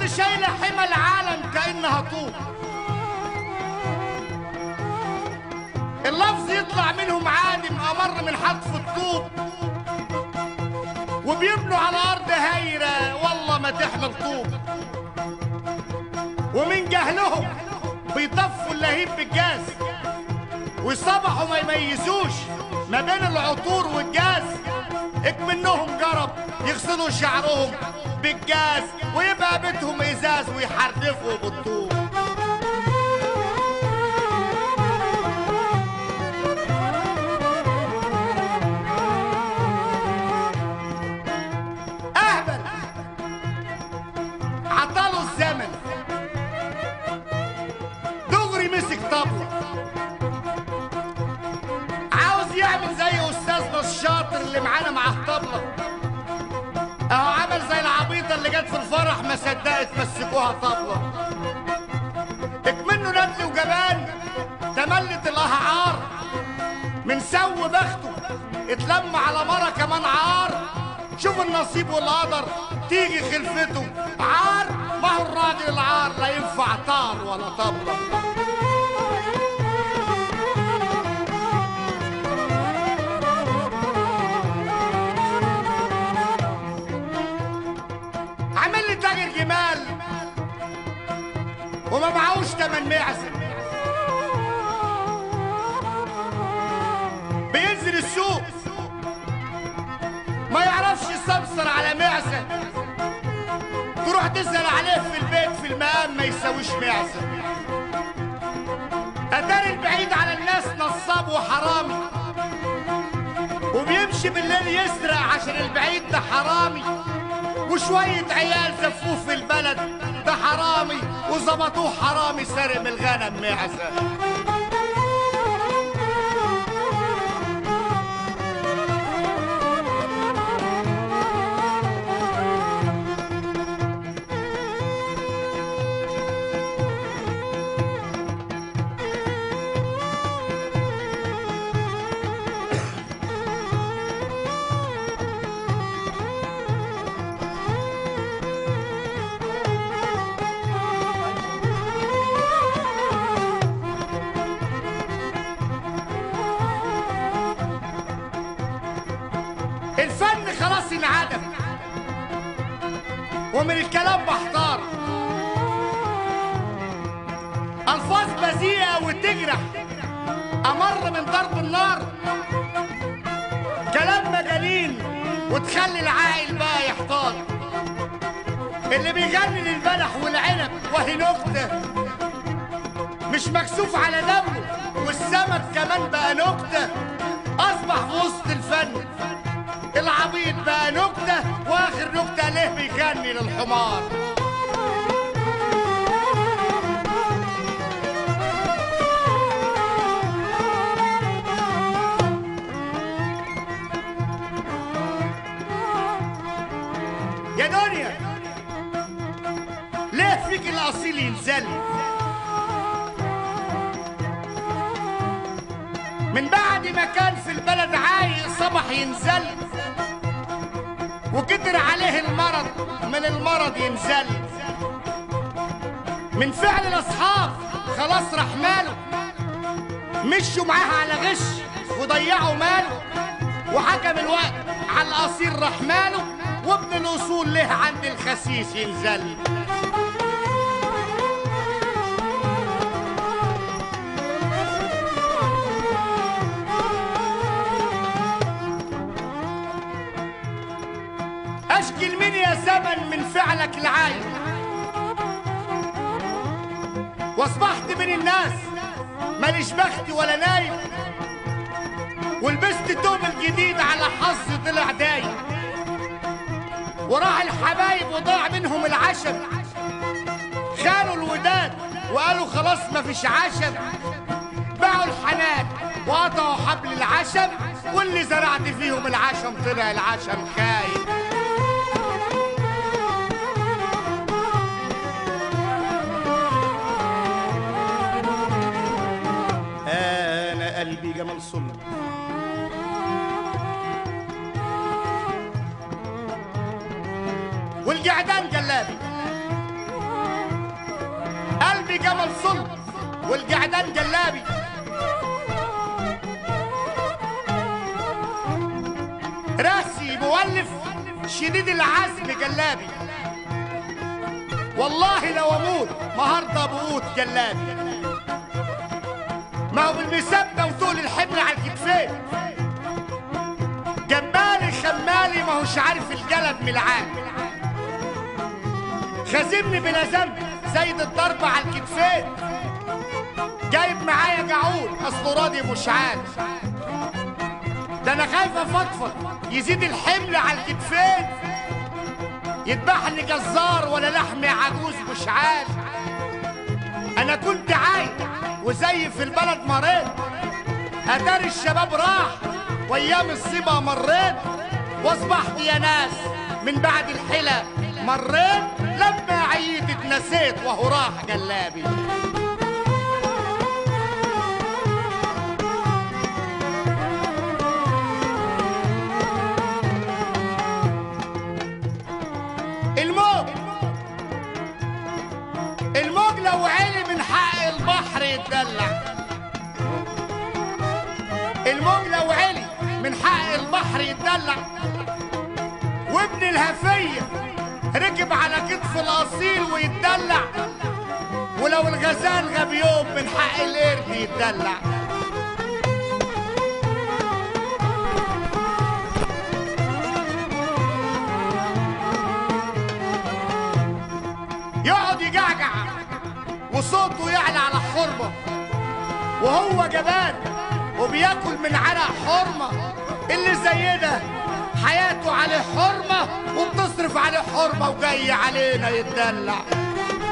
الارض شايله حمى العالم كانها طوب، اللفظ يطلع منهم عادم امر من حتف الطوب، وبيبنوا على ارض هايره والله ما تحمل طوب، ومن جهلهم بيطفوا اللهيب بالجاز، ويصبحوا ما يميزوش ما بين العطور والجاز، اكمنهم جرب يغسلوا شعرهم بالجاز، ويبقى بيتهم ازاز ويحردفوا بالطوب. اهبل عطاله الزمن دغري مسك طبله، عاوز يعمل زي استاذنا الشاطر اللي معانا مع الطبله، اهو عمل زي العبيطه اللي جت في الفرح ما صدقت مسكوها طبله، اكمنه ندل وجبان تملت الاهعار، من سو بخته اتلم على مره كمان عار، شوف النصيب والقدر تيجي خلفته عار، ما هو الراجل العار لا ينفع طار ولا طبله. عامل لي تاجر جمال وما معهوش تمن معزه، بينزل السوق ما يعرفش يستبصر على معزه، تروح تسأل عليه في البيت في المقام ما يساويش معزه، اتاري البعيد على الناس نصاب وحرامي، وبيمشي بالليل يسرق عشان البعيد ده حرامي، وشوية عيال زفوه في البلد ده حرامي، وظبطوه حرامي سارق من الغنم معزة. الفن خلاص انعدم ومن الكلام بحتار، الفاظ بذيئه وتجرح امر من ضرب النار، كلام مجانين وتخلي العاقل بقى يحتار، اللي بيغني للبلح والعنب وهي نكته مش مكسوف على دمه، والسمك كمان بقى نكته، اصبح في وسط الفن العبيط بقى نكته، واخر نكته ليه بيغني للحمار. يا دنيا ليه فيك الاصيل ينزل، من بعد ما كان في البلد عايق صبح ينزل، وكتر عليه المرض من المرض ينزل، من فعل الاصحاب خلاص راح ماله، مشوا معاه على غش وضيعوا ماله، وحكم الوقت على الاصيل راح ماله، وابن الاصول له عند الخسيس ينزل. اشكي لمين يا زمن من فعلك العايب، واصبحت من الناس ماليش بختي ولا نايم، ولبست توب الجديد على حظي طلع دايم، وراح الحبايب وضاع منهم العشم، خانوا الوداد وقالوا خلاص مفيش عشم، باعوا الحنان وقطعوا حبل العشم، واللي زرعت فيهم العشم طلع العشم خايب. انا قلبي جمال صنع والجعدان جلابي، الجمل صلب والجعدان جلابي، راسي مولف شديد العزم جلابي، والله لو اموت ما هرضى بقوت جلابي. ما هو بالمسابة وطول الحمل على الكتفين، جمالي خمالي ما هوش عارف الجلب من العاد، خازمني بلا ذنب زايد الضرب على الكتفين، جايب معايا جعول اصله راضي مش عارف، ده انا خايف افضفض يزيد الحمل على الكتفين، يذبحني جزار ولا لحم عجوز مش عارف. انا كنت عايش وزي في البلد مريت، اتاري الشباب راح وايام الصيبه مريت، واصبحت يا ناس من بعد الحلا مريت، لما عييت اتنسيت وهو راح جلابي. الموج لو عالي من حق البحر يتدلع، الموج لو علي من حق البحر يتدلع، وابن الهفية ركب على كتف الأصيل ويتدلع، ولو الغزال غاب يوم من حق القرد يتدلع. يقعد يجعجع وصوته يعلى على حرمة، وهو جبان وبياكل من عرق حرمة، اللي زي ده حياته عليه حرمة وبتصرف عليه حرمة وجاي علينا يتدلع.